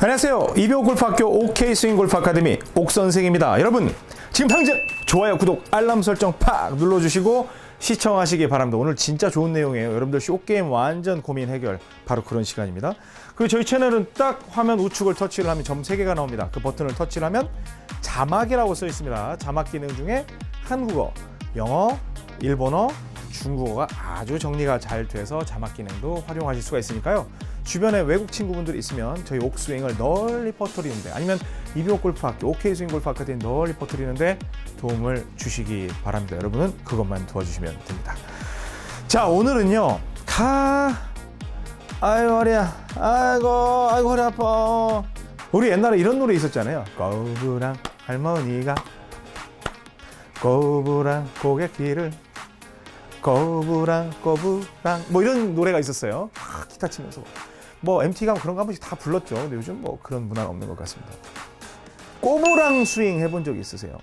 안녕하세요. 이병옥골프학교 OK스윙골프 아카데미 옥선생입니다. 여러분 지금 당장 좋아요, 구독, 알람 설정 팍 눌러주시고 시청하시기 바랍니다. 오늘 진짜 좋은 내용이에요. 여러분들 숏게임 완전 고민 해결 바로 그런 시간입니다. 그리고 저희 채널은 딱 화면 우측을 터치를 하면 점 3개가 나옵니다. 그 버튼을 터치를 하면 자막이라고 써 있습니다. 자막 기능 중에 한국어, 영어, 일본어, 중국어가 아주 정리가 잘 돼서 자막 기능도 활용하실 수가 있으니까요. 주변에 외국 친구분들 있으면 저희 옥스윙을 널리 퍼뜨리는데, 아니면 이병옥골프학교 OK스윙골프 아카데미 널리 퍼뜨리는데 도움을 주시기 바랍니다. 여러분은 그것만 도와주시면 됩니다. 자, 오늘은요. 아이고 허리야, 아이고 허리 아파. 우리 옛날에 이런 노래 있었잖아요. 꼬부랑 할머니가 꼬부랑 고갯길을 꼬부랑 뭐 이런 노래가 있었어요. 기타 치면서 뭐 MT 가면 그런 거 한 번씩 다 불렀죠. 근데 요즘 뭐 그런 문화는 없는 것 같습니다. 꼬부랑 스윙 해본 적 있으세요?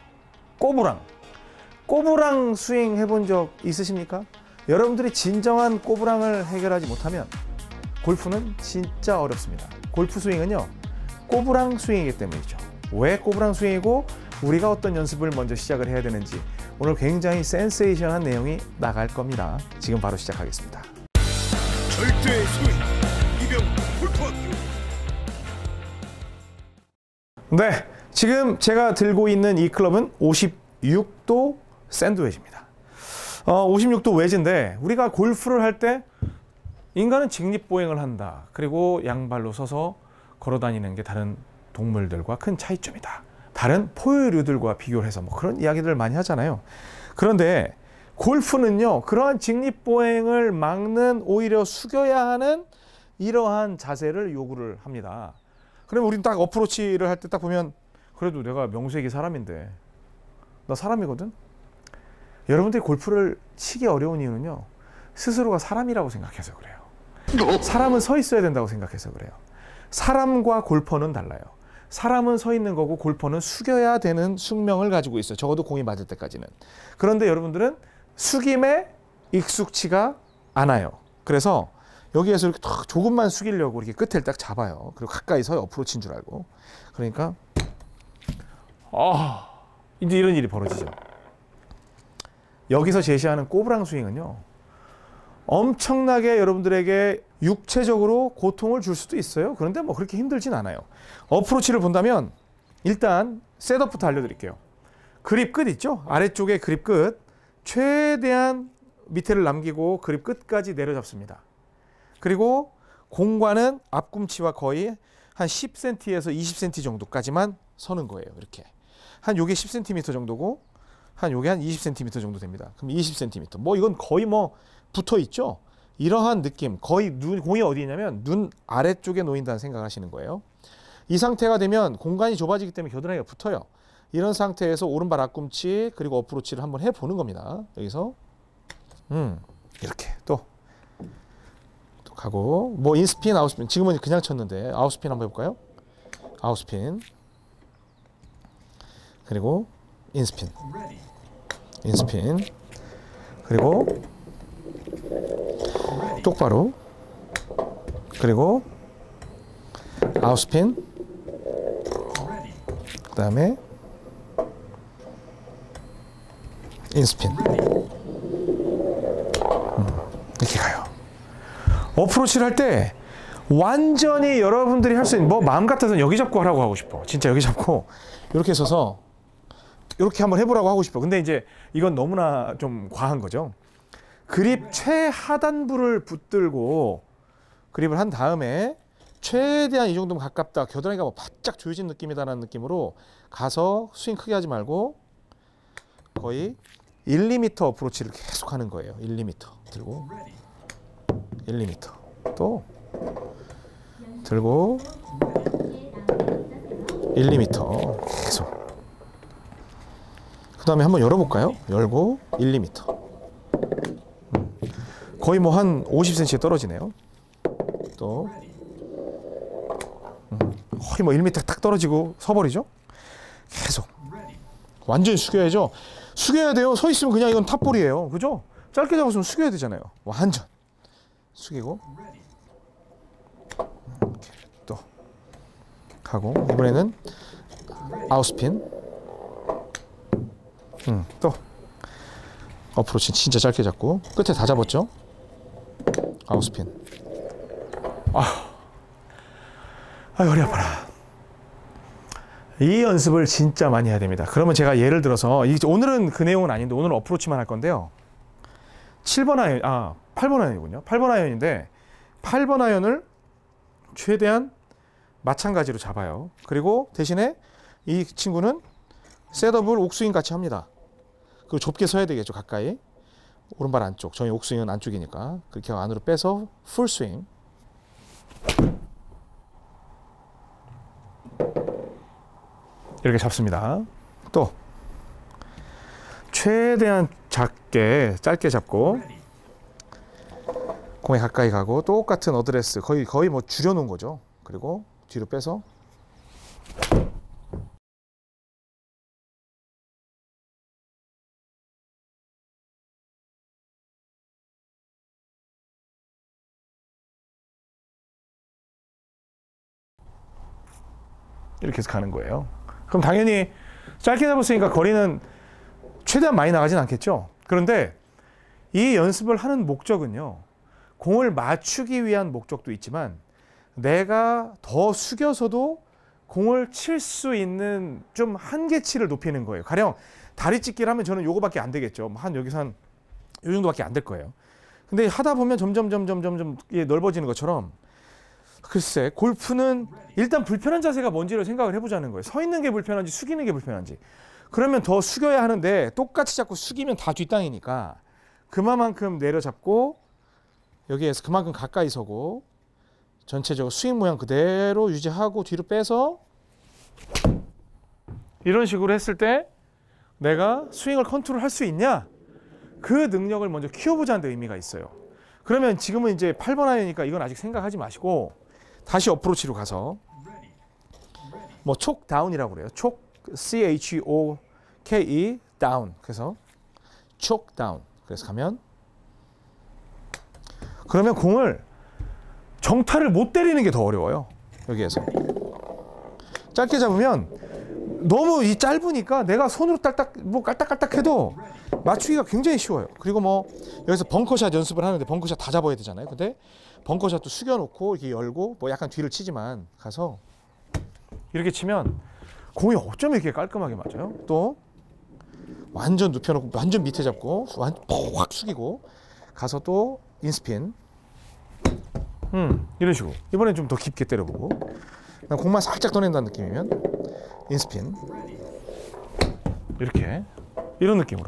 꼬부랑 스윙 해본 적 있으십니까? 여러분들이 진정한 꼬부랑을 해결하지 못하면 골프는 진짜 어렵습니다. 골프 스윙은요, 꼬부랑 스윙이기 때문이죠. 왜 꼬부랑 스윙이고 우리가 어떤 연습을 먼저 시작을 해야 되는지 오늘 굉장히 센세이션한 내용이 나갈 겁니다. 지금 바로 시작하겠습니다. 절대 스윙 이병옥 골프학교. 네, 지금 제가 들고 있는 이 클럽은 56도 샌드웨지입니다. 56도 웨지인데, 우리가 골프를 할 때 인간은 직립보행을 한다. 그리고 양발로 서서 걸어 다니는 게 다른 동물들과 큰 차이점이다. 다른 포유류들과 비교를 해서 뭐 그런 이야기들을 많이 하잖아요. 그런데 골프는요, 그러한 직립보행을 막는, 오히려 숙여야 하는 이러한 자세를 요구를 합니다. 그러면 우리는 딱 어프로치를 할 때 딱 보면, 그래도 내가 명색이 사람인데 나 사람이거든. 여러분들이 골프를 치기 어려운 이유는요, 스스로가 사람이라고 생각해서 그래요. 사람은 서 있어야 된다고 생각해서 그래요. 사람과 골퍼는 달라요. 사람은 서 있는 거고 골퍼는 숙여야 되는 숙명을 가지고 있어요. 적어도 공이 맞을 때까지는. 그런데 여러분들은 숙임에 익숙치가 않아요. 그래서 여기에서 이렇게 딱 조금만 숙이려고 이렇게 끝을 딱 잡아요. 그리고 가까이 서요. 어프로치인 줄 알고. 그러니까 이제 이런 일이 벌어지죠. 여기서 제시하는 꼬부랑 스윙은요, 엄청나게 여러분들에게 육체적으로 고통을 줄 수도 있어요. 그런데 뭐 그렇게 힘들진 않아요. 어프로치를 본다면 일단 셋업부터 알려드릴게요. 그립 끝 있죠? 아래쪽에 그립 끝 최대한 밑에를 남기고 그립 끝까지 내려잡습니다. 그리고 공과는 앞꿈치와 거의 한 10cm에서 20cm 정도까지만 서는 거예요. 이렇게 한 요게 10cm 정도고 한 요게 한 20cm 정도 됩니다. 그럼 20cm. 뭐 이건 거의 뭐 붙어 있죠. 이러한 느낌, 거의 공이 어디 있냐면 눈 아래쪽에 놓인다는 생각을 하시는 거예요. 이 상태가 되면 공간이 좁아지기 때문에 겨드랑이가 붙어요. 이런 상태에서 오른발 앞꿈치 그리고 어프로치를 한번 해보는 겁니다. 여기서 이렇게 또 가고, 뭐 인스핀, 아웃스핀, 지금은 그냥 쳤는데 아웃스핀 한번 해볼까요? 아웃스핀 그리고 인스핀 그리고 똑바로 그리고 아웃스핀, 그 다음에 인스핀. 이렇게 가요. 어프로치를 할 때 완전히 여러분들이 할 수 있는, 뭐 마음 같아서는 여기 잡고 하라고 하고 싶어. 진짜 여기 잡고 이렇게 서서 이렇게 한번 해보라고 하고 싶어. 근데 이제 이건 너무나 좀 과한 거죠. 그립 최하단부를 붙들고 그립을 한 다음에 최대한 이 정도면 가깝다, 겨드랑이가 뭐 바짝 조여진 느낌이다라는 느낌으로 가서 스윙 크게 하지 말고 거의 1~2m 어프로치를 계속 하는 거예요. 1~2m 들고 1~2m 또 들고 1~2m 계속. 그 다음에 한번 열어볼까요? 열고 1~2m. 거의 뭐 한 50cm 떨어지네요. 또 거의 뭐 1m 딱 떨어지고 서버리죠. 계속 완전히 숙여야죠. 숙여야 돼요. 서 있으면 그냥 이건 탑볼이에요. 그죠? 짧게 잡았으면 숙여야 되잖아요. 완전 숙이고 또 하고 이번에는 아웃스핀. 또 어프로치 진짜 짧게 잡고 끝에 다 잡았죠. 아웃스핀. 허리 아파라. 이 연습을 진짜 많이 해야 됩니다. 그러면 제가 예를 들어서 오늘은 그 내용은 아닌데 오늘은 어프로치만 할 건데요. 7번 아이언, 8번 아이언이군요. 8번 아이언인데 8번 아이언을 최대한 마찬가지로 잡아요. 그리고 대신에 이 친구는 셋업을 옥스윙 같이 합니다. 그리고 좁게 서야 되겠죠. 가까이. 오른발 안쪽. 저희 옥스윙은 안쪽이니까. 그렇게 안으로 빼서 풀스윙. 이렇게 잡습니다. 또 최대한 작게 짧게 잡고 공에 가까이 가고 똑같은 어드레스 거의 뭐 줄여놓은 거죠. 그리고 뒤로 빼서 이렇게 해서 가는 거예요. 그럼 당연히 짧게 잡았으니까 거리는 최대한 많이 나가진 않겠죠. 그런데 이 연습을 하는 목적은요. 공을 맞추기 위한 목적도 있지만 내가 더 숙여서도 공을 칠 수 있는 좀 한계치를 높이는 거예요. 가령 다리 찢기를 하면 저는 요거밖에 안 되겠죠. 여기서 한 요 정도밖에 안 될 거예요. 근데 하다 보면 점점 넓어지는 것처럼 글쎄 골프는 일단 불편한 자세가 뭔지를 생각을 해보자는 거예요. 서 있는 게 불편한지 숙이는 게 불편한지. 그러면 더 숙여야 하는데 똑같이 자꾸 숙이면 다 뒷땅이니까 그만큼 내려잡고 여기에서 그만큼 가까이 서고 전체적으로 스윙 모양 그대로 유지하고 뒤로 빼서 이런 식으로 했을 때 내가 스윙을 컨트롤할 수 있냐? 그 능력을 먼저 키워보자는 데 의미가 있어요. 그러면 지금은 이제 8번 아이니까 이건 아직 생각하지 마시고 다시 어프로치로 가서 뭐 촉 다운이라고 그래요. 촉 CHOKE 다운. 그래서 촉 다운. 그래서 가면 그러면 공을 정타를 못 때리는 게 더 어려워요. 여기에서 짧게 잡으면 너무 이 짧으니까 내가 손으로 딱딱 뭐 깔딱깔딱 해도 맞추기가 굉장히 쉬워요. 그리고 뭐 여기서 벙커샷 연습을 하는데 벙커샷 다 잡아야 되잖아요. 근데 벙커샷도 숙여놓고 이렇게 열고 뭐 약간 뒤를 치지만 가서 이렇게 치면 공이 어쩜 이렇게 깔끔하게 맞아요. 또 완전 눕혀놓고 완전 밑에 잡고 확 숙이고 가서 또 인스핀 이런 식으로 이번엔 좀 더 깊게 때려보고 공만 살짝 떠낸다는 느낌이면 인스핀 이렇게 이런 느낌으로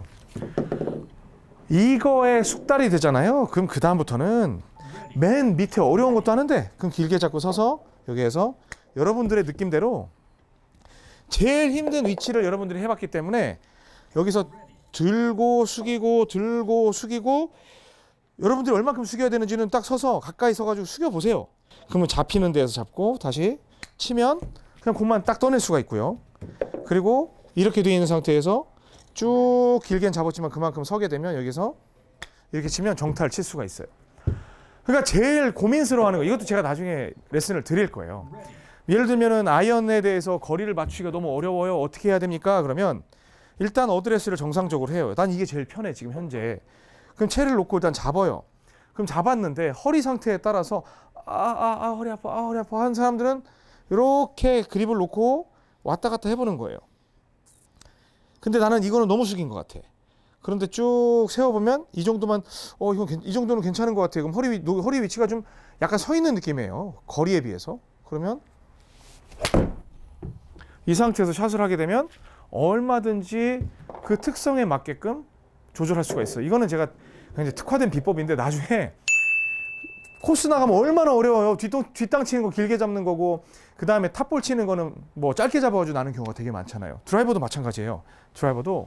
이거에 숙달이 되잖아요. 그럼 그 다음부터는 맨 밑에 어려운 것도 하는데 그럼 길게 잡고 서서 여기에서 여러분들의 느낌대로 제일 힘든 위치를 여러분들이 해봤기 때문에 여기서 들고 숙이고 들고 숙이고 여러분들이 얼마큼 숙여야 되는지는 딱 서서 가까이 서가지고 숙여보세요. 그러면 잡히는 데에서 잡고 다시 치면 그냥 공만 딱 떠낼 수가 있고요. 그리고 이렇게 되어 있는 상태에서 쭉 길게는 잡았지만 그만큼 서게 되면 여기서 이렇게 치면 정타를 칠 수가 있어요. 그러니까 제일 고민스러워하는 거 이것도 제가 나중에 레슨을 드릴 거예요. 예를 들면은 아이언에 대해서 거리를 맞추기가 너무 어려워요. 어떻게 해야 됩니까? 그러면 일단 어드레스를 정상적으로 해요. 난 이게 제일 편해 지금 현재. 그럼 채를 놓고 일단 잡아요. 그럼 잡았는데 허리 상태에 따라서 허리 아파 허리 아파 하는 사람들은 이렇게 그립을 놓고 왔다 갔다 해보는 거예요. 근데 나는 이거는 너무 숙인 것 같아. 그런데 쭉 세워보면 이 정도만 이건 이 정도는 괜찮은 것 같아요. 그럼 허리 위치가 좀 약간 서 있는 느낌이에요. 거리에 비해서. 그러면 이 상태에서 샷을 하게 되면 얼마든지 그 특성에 맞게끔 조절할 수가 있어요. 이거는 제가 굉장히 특화된 비법인데 나중에 코스 나가면 얼마나 어려워요. 뒷땅 치는 거 길게 잡는 거고 그 다음에 탑볼 치는 거는 뭐 짧게 잡아가지고 나는 경우가 되게 많잖아요. 드라이버도 마찬가지예요. 드라이버도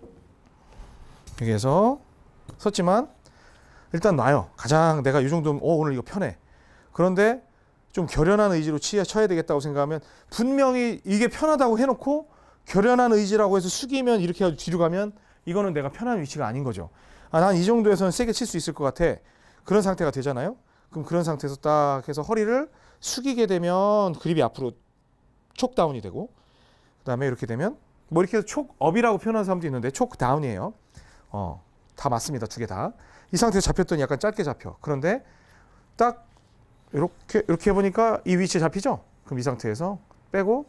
여기에서 섰지만 일단 놔요. 가장 내가 이 정도면 오늘 이거 편해. 그런데 좀 결연한 의지로 쳐야 되겠다고 생각하면 분명히 이게 편하다고 해놓고 결연한 의지라고 해서 숙이면 이렇게 해서 뒤로 가면 이거는 내가 편한 위치가 아닌 거죠. 난 이 정도에서는 세게 칠 수 있을 것 같아. 그런 상태가 되잖아요. 그럼 그런 상태에서 딱 해서 허리를 숙이게 되면 그립이 앞으로 촉 다운이 되고, 그다음에 이렇게 되면 뭐 이렇게 해서 촉 업이라고 표현하는 사람도 있는데 촉 다운이에요. 다 맞습니다. 두 개 다. 이 상태에서 잡혔더니 약간 짧게 잡혀. 그런데 딱 이렇게 해보니까 이 위치에 잡히죠? 그럼 이 상태에서 빼고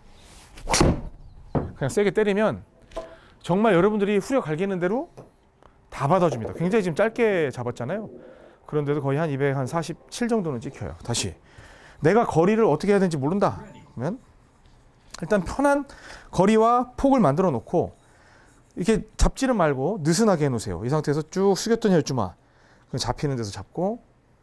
그냥 세게 때리면 정말 여러분들이 후려 갈기는 대로 다 받아줍니다. 굉장히 지금 짧게 잡았잖아요. 그런데도 거의 한 247 정도는 찍혀요. 다시. 내가 거리를 어떻게 해야 되는지 모른다. 그러면 일단 편한 거리와 폭을 만들어 놓고 이렇게 잡지를 말고 느슨하게 해놓으세요. 이 상태에서 쭉 숙였더니 열주마. 잡히는 데서 잡고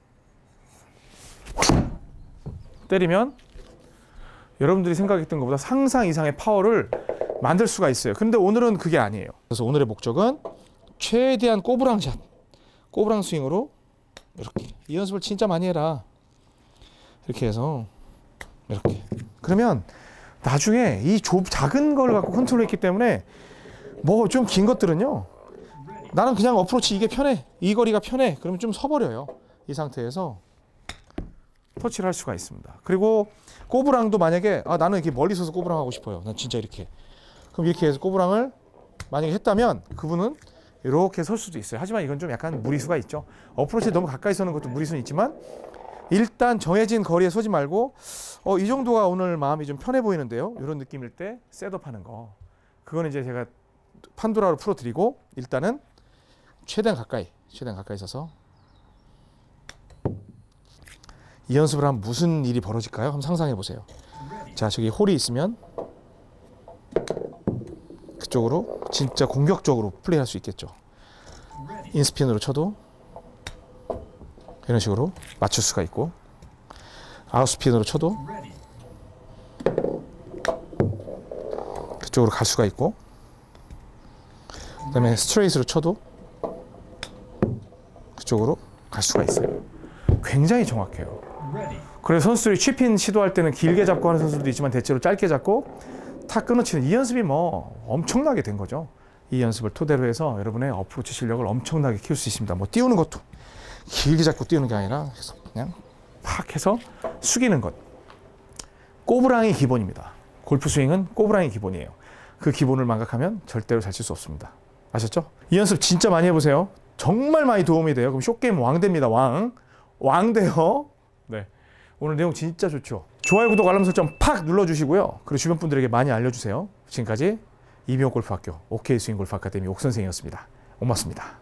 때리면 여러분들이 생각했던 것보다 상상 이상의 파워를 만들 수가 있어요. 근데 오늘은 그게 아니에요. 그래서 오늘의 목적은 최대한 꼬부랑샷, 꼬부랑 스윙으로 이렇게. 이 연습을 진짜 많이 해라. 이렇게 해서 이렇게. 그러면 나중에 이 작은 걸 갖고 컨트롤했기 때문에 뭐 좀 긴 것들은요. 나는 그냥 어프로치 이게 편해. 이 거리가 편해. 그러면 좀 서버려요. 이 상태에서 터치를 할 수가 있습니다. 그리고 꼬부랑도 만약에 나는 이렇게 멀리 서서 꼬부랑 하고 싶어요. 난 진짜 이렇게. 그럼 이렇게 해서 꼬부랑을 만약에 했다면 그분은 이렇게 설 수도 있어요. 하지만 이건 좀 약간 무리수가 있죠. 어프로치에 너무 가까이 서는 것도 무리수는 있지만 일단 정해진 거리에 서지 말고 이 정도가 오늘 마음이 좀 편해 보이는데요. 이런 느낌일 때 셋업하는 거. 그거는 이제 제가 판도라로 풀어드리고 일단은 최대한 가까이 서서 이 연습을 하면 무슨 일이 벌어질까요? 한번 상상해 보세요. 자, 저기 홀이 있으면 그쪽으로 진짜 공격적으로 플레이할 수 있겠죠. 인스핀으로 쳐도 이런 식으로 맞출 수가 있고, 아웃스핀으로 쳐도 그쪽으로 갈 수가 있고, 그다음에 스트레이트로 쳐도 그쪽으로 갈 수가 있어요. 굉장히 정확해요. 그래서 선수들이 취핀 시도할 때는 길게 잡고 하는 선수들도 있지만 대체로 짧게 잡고 탁 끊어치는 이 연습이 뭐 엄청나게 된 거죠. 이 연습을 토대로 해서 여러분의 어프로치 실력을 엄청나게 키울 수 있습니다. 뭐 띄우는 것도 길게 잡고 띄우는 게 아니라 그냥 팍 해서 숙이는 것. 꼬부랑이 기본입니다. 골프 스윙은 꼬부랑이 기본이에요. 그 기본을 망각하면 절대로 잘 칠 수 없습니다. 아셨죠? 이 연습 진짜 많이 해보세요. 정말 많이 도움이 돼요. 그럼 숏게임 왕 됩니다. 왕 돼요. 네. 오늘 내용 진짜 좋죠. 좋아요, 구독, 알람 설정 팍 눌러주시고요. 그리고 주변 분들에게 많이 알려주세요. 지금까지 이병옥 골프학교 OK 스윙 골프 아카데미 옥 선생이었습니다. 고맙습니다.